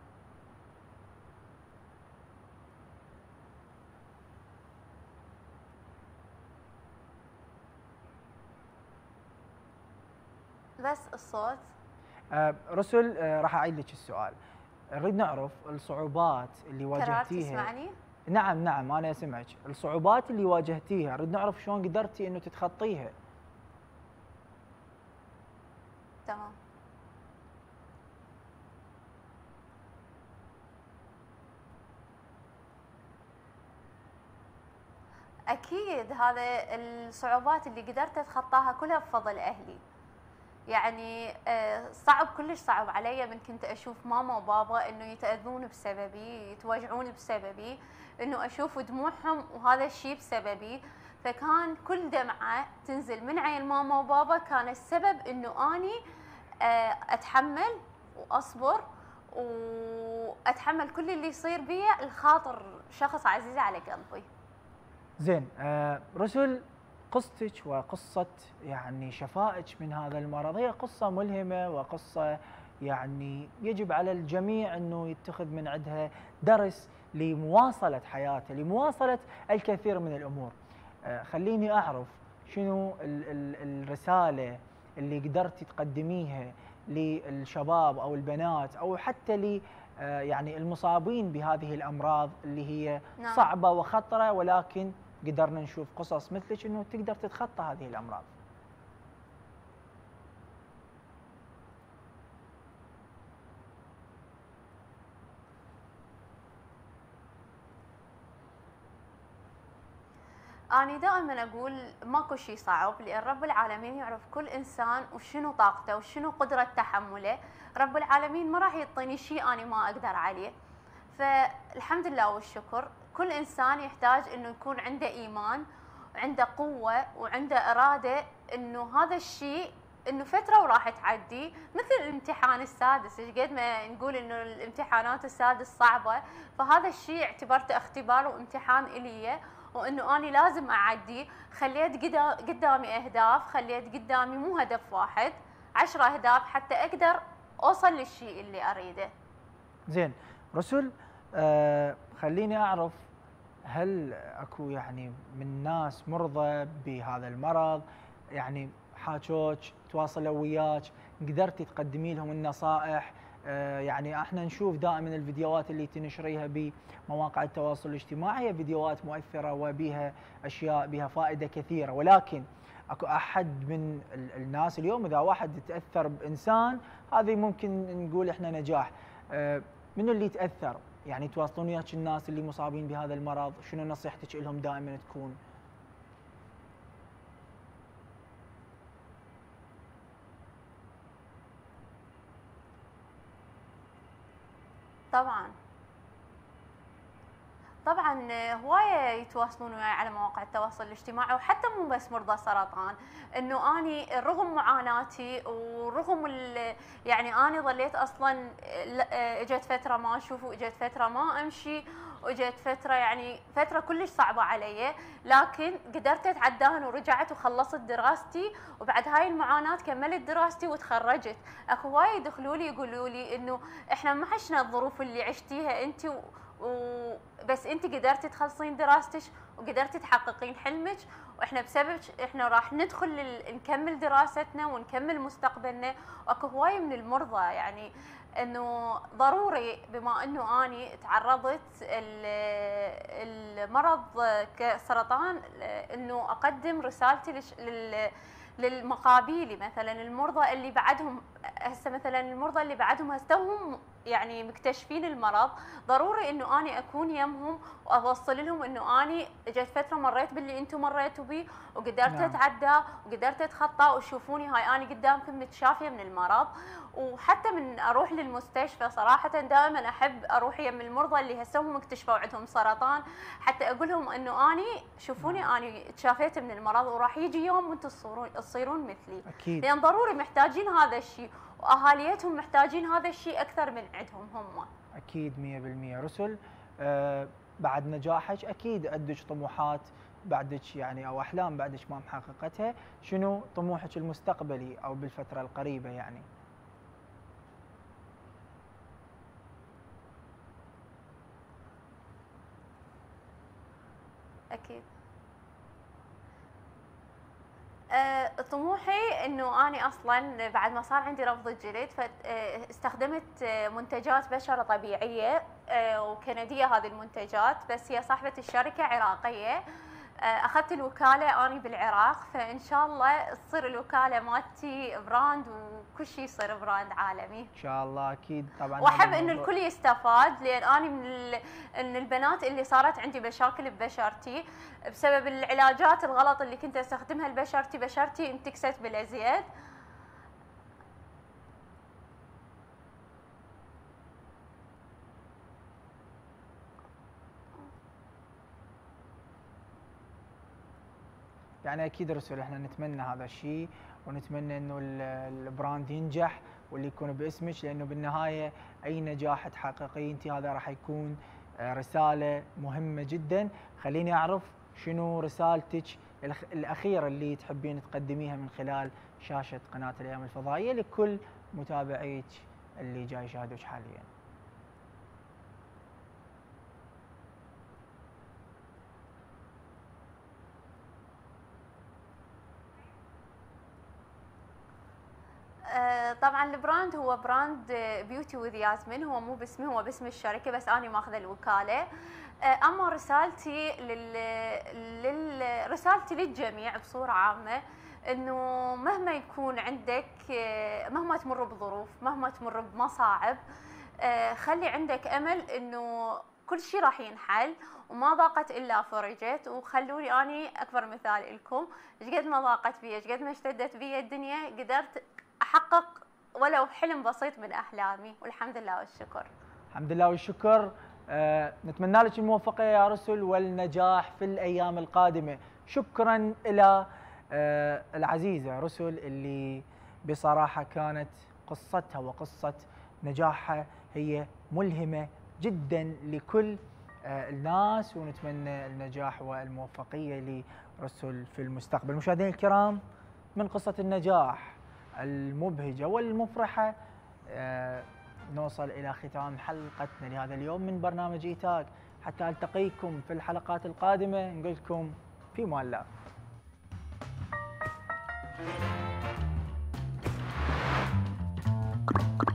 Speaker 12: بس الصوت.
Speaker 1: آه رسل، آه راح أعيد لك السؤال. نريد نعرف الصعوبات اللي واجهتيها.
Speaker 12: تسمعني؟
Speaker 1: نعم نعم أنا أسمعك. الصعوبات اللي واجهتيها نريد نعرف شلون قدرتي إنه تتخطيها.
Speaker 12: تمام. أكيد هذا الصعوبات اللي قدرت أتخطاها كلها بفضل أهلي. يعني صعب كلش صعب علي من كنت أشوف ماما وبابا إنه يتأذون بسببي، يتوجعون بسببي، إنه أشوف دموعهم وهذا الشيء بسببي. فكان كل دمعة تنزل من عين ماما وبابا كان السبب إنه أني أتحمل وأصبر وأتحمل كل اللي يصير بي الخاطر شخص عزيز على قلبي.
Speaker 1: زين. آه رسل، قصتك وقصة يعني شفائك من هذا المرض هي قصة ملهمة وقصة يعني يجب على الجميع أنه يتخذ من عندها درس لمواصلة حياته، لمواصلة الكثير من الأمور. آه خليني أعرف شنو ال ال الرسالة اللي قدرتي تقدميها للشباب أو البنات أو حتى ل آه يعني المصابين بهذه الأمراض اللي هي نعم. صعبة وخطرة، ولكن قدرنا نشوف قصص مثلك انه تقدر تتخطى هذه الامراض.
Speaker 12: أنا دائما أقول ماكو شيء صعب، لأن رب العالمين يعرف كل إنسان وشنو طاقته وشنو قدرة تحمله. رب العالمين ما راح يعطيني شيء أنا ما أقدر عليه. فالحمد لله والشكر. كل إنسان يحتاج إنه يكون عنده إيمان وعنده قوة وعنده إرادة إنه هذا الشيء إنه فترة وراح تعدي، مثل الامتحان السادس. إيش قد ما نقول إنه الامتحانات السادس صعبة، فهذا الشيء اعتبرته اختبار وامتحان إلي، وإنه أنا لازم أعدي. خليت قدامي أهداف، خليت قدامي مو هدف واحد، عشرة أهداف حتى أقدر أوصل للشيء اللي أريده.
Speaker 1: زين. رسل، آه خليني أعرف، هل اكو يعني من ناس مرضى بهذا المرض يعني حاجوك تواصلوا وياك قدرتي تقدمي لهم النصائح؟ آه يعني احنا نشوف دائما الفيديوهات اللي تنشريها بمواقع التواصل الاجتماعي هي فيديوهات مؤثره وبها اشياء بها فائده كثيره، ولكن اكو احد من الناس اليوم اذا واحد تاثر بانسان هذه ممكن نقول احنا نجاح. آه منو اللي يتاثر؟ يعني تواصلون وياك الناس اللي مصابين بهذا المرض، شنو نصيحتك لهم دائما تكون؟
Speaker 12: طبعا طبعا هوايه يتواصلون وياي على مواقع التواصل الاجتماعي، وحتى مو بس مرضى سرطان، انه اني رغم معاناتي ورغم يعني اني ظليت اصلا اجت فتره ما اشوف واجت فتره ما امشي واجت فتره يعني فتره كلش صعبه علي، لكن قدرت اتعداها ورجعت وخلصت دراستي، وبعد هاي المعاناه كملت دراستي وتخرجت. اكو هواي يدخلوا لي يقولوا لي انه احنا ما عشنا الظروف اللي عشتيها انت، وبس انت قدرتي تخلصين دراستك وقدرتي تحققين حلمك، واحنا بسبب احنا راح ندخل نكمل دراستنا ونكمل مستقبلنا. واكو هواي من المرضى يعني انه ضروري بما انه اني تعرضت المرض كسرطان انه اقدم رسالتي لل للمقابيلي، مثلا المرضى اللي بعدهم هسه مثلا المرضى اللي بعدهم هسه هم يعني مكتشفين المرض، ضروري انه اني اكون يمهم واوصل لهم انه اني اجت فتره مريت باللي انتم مريتوا به وقدرت نعم. اتعدى وقدرت اتخطى، وشوفوني هاي اني قدامكم متشافيه من المرض. وحتى من اروح للمستشفى صراحه دائما احب اروح يم المرضى اللي هسه هم اكتشفوا عندهم سرطان، حتى اقول لهم انه اني شوفوني نعم. اني تشافيت من المرض وراح يجي يوم وانتم تصيرون تصيرون مثلي.
Speaker 1: اكيد
Speaker 12: لان ضروري محتاجين هذا الشيء، واهاليتهم محتاجين هذا الشيء اكثر من عندهم هم.
Speaker 1: اكيد مية بالمية. رسل، آه بعد نجاحك اكيد عندك طموحات بعدك يعني او احلام بعدك ما محققتها، شنو طموحك المستقبلي او بالفتره القريبه يعني؟
Speaker 12: اكيد أه طموحي انه اني اصلا بعد ما صار عندي رفض الجلد فاستخدمت منتجات بشره طبيعيه أه وكنديه هذه المنتجات، بس هي صاحبه الشركه عراقيه. اخذت الوكاله اني بالعراق، فان شاء الله تصير الوكاله مالتي براند وكل شيء يصير براند عالمي
Speaker 1: ان شاء الله. اكيد طبعا،
Speaker 12: واحب انه الكل يستفاد، لان اني من ان البنات اللي صارت عندي مشاكل ببشرتي بسبب العلاجات الغلط اللي كنت استخدمها لبشرتي، بشرتي انتكست بالازيد.
Speaker 1: يعني اكيد رسول احنا نتمنى هذا الشيء، ونتمنى انه البراند ينجح واللي يكون باسمك، لانه بالنهايه اي نجاح تحققيه انت هذا راح يكون رساله مهمه جدا. خليني اعرف شنو رسالتك الاخيره اللي تحبين تقدميها من خلال شاشه قناه الايام الفضائيه لكل متابعيك اللي جاي يشاهدوك حاليا.
Speaker 12: طبعا البراند هو براند بيوتي وذ ياسمين، هو مو باسمي، هو باسم الشركه، بس انا ماخذه الوكاله. اما رسالتي لل... لل... رسالتي للجميع بصوره عامه انه مهما يكون عندك، مهما تمر بظروف، مهما تمر بمصاعب، خلي عندك امل انه كل شيء راح ينحل، وما ضاقت الا فرجت. وخلوني اني اكبر مثال لكم، ايش قد ما ضاقت بي، ايش قد ما اشتدت بي الدنيا، قدرت احقق ولو حلم بسيط من احلامي، والحمد لله والشكر.
Speaker 1: الحمد لله والشكر. آه نتمنى لك الموفقيه يا رسل والنجاح في الايام القادمه. شكرا الى آه العزيزه رسل اللي بصراحه كانت قصتها وقصه نجاحها هي ملهمه جدا لكل آه الناس، ونتمنى النجاح والموفقيه لرسل في المستقبل. مشاهدينا الكرام، من قصه النجاح المبهجة والمفرحة آه نوصل إلى ختام حلقتنا لهذا اليوم من برنامج إيتاج. حتى ألتقيكم في الحلقات القادمة، نقول لكم في أمان الله.